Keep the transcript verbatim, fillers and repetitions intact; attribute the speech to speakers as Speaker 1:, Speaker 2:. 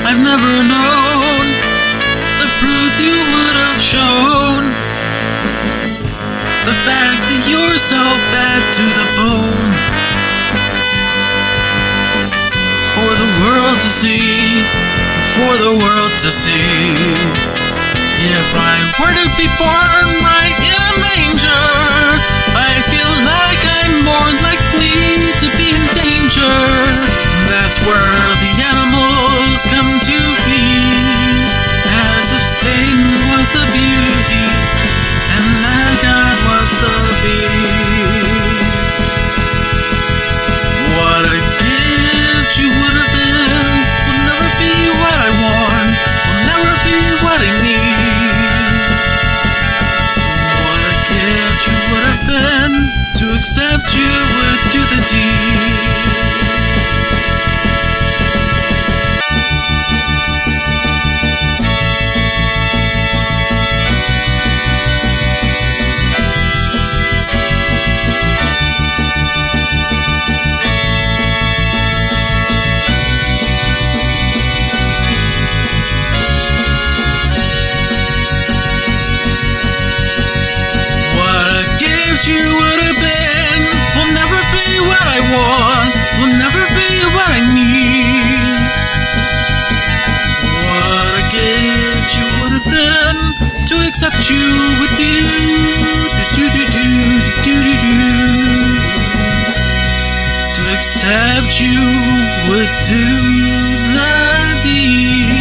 Speaker 1: I've never known the proof you would have shown. The fact that you're so bad to the bone, for the world to see, for the world to see. If I were to be born right in a manger, I feel like I'm more likely to be in danger. That's where the animals come to feast, as if Satan was the beauty and that God was the beast. What a gift you would have been will never be what I want, will never be what I need. What a gift you would have been, to accept you would do the deed. You would have been will never be what I want, will never be what I need. What a gift you would have been, to accept you would do, do, do, do, do, do, do. To accept you would do the deed.